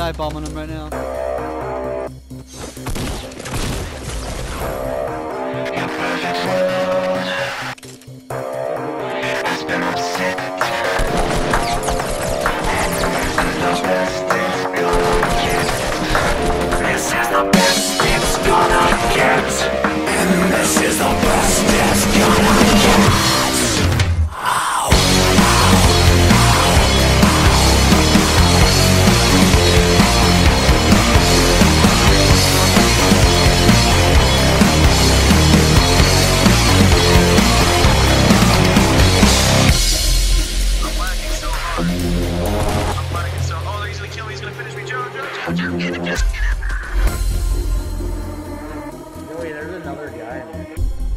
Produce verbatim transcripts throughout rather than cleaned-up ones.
dive bombing him right now. This is the best it's gonna get. And this is the best it's gonna get. Joey, there's another guy in there.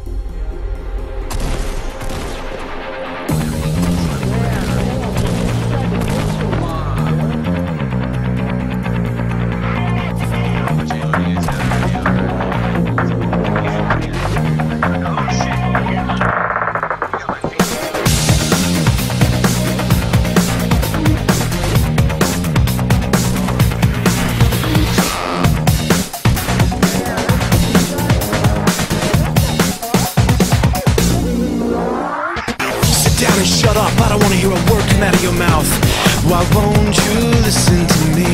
Shut up, I don't wanna hear a word come out of your mouth. Why won't you listen to me?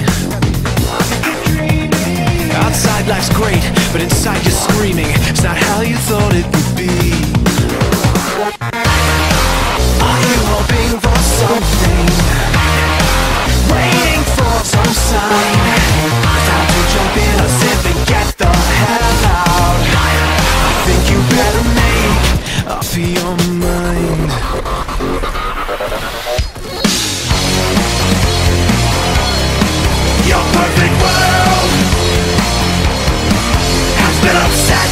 Outside life's great, but inside you're screaming. It's not how you thought it would be. Are you hoping for something? Waiting for some sign? Time to jump in or simply get the hell out. I think you better make up your mind. Your perfect world has been upset,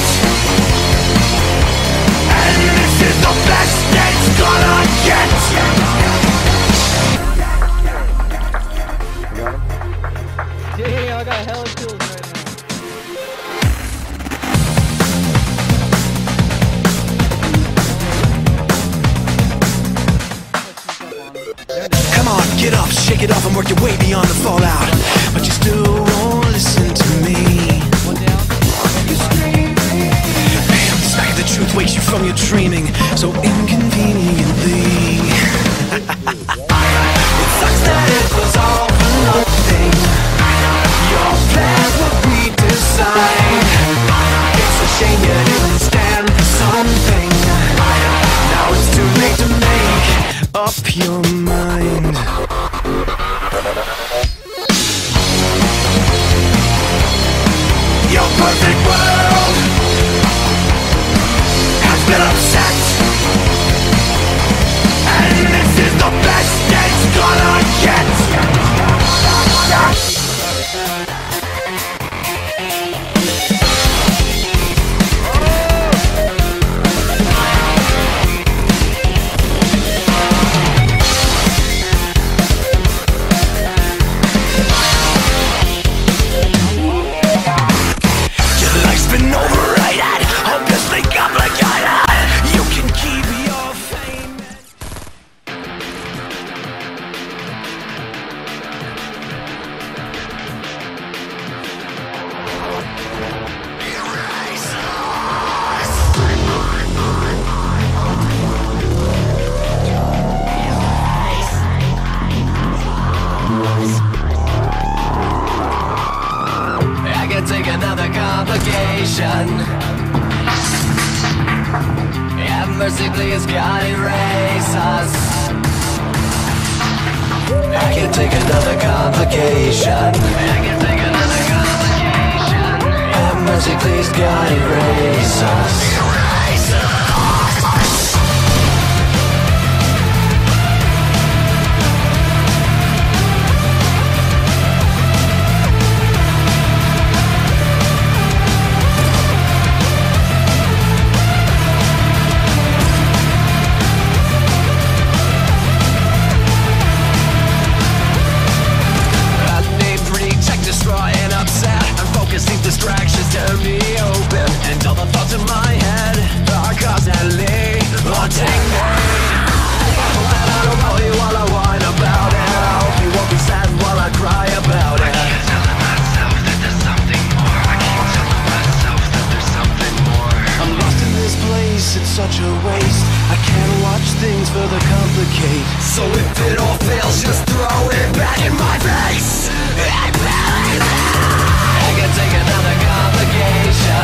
and this is the best it's gonna get. Yeah, I got hella kills right now. Come on, get up, shake it off and work your way beyond the fallout. But you still won't listen to me. One down. Bam, the smack of the truth wakes you from your dreaming so inconveniently. It sucks that it was all for nothing. Your plans were redesigned. It's a shame you didn't stand for something. Now it's too late to make up your mind. Your perfect world has been upset, and this is the best it's gonna get. Been overrated, hopelessly complicated. You can keep your fame. I can take another complication. Have mercy, please, God, erase us. I can take another complication. I can take another complication. Have mercy, please, God, erase us. Erase us. Distractions turn me open, and all the thoughts in my head this, it's such a waste. I can't watch things further complicate. So if it all fails, just throw it back in my face. I can take another complication.